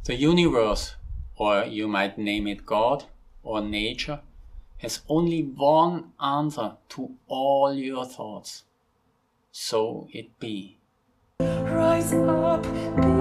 The universe, or you might name it God or nature, has only one answer to all your thoughts. So it be. Rise up.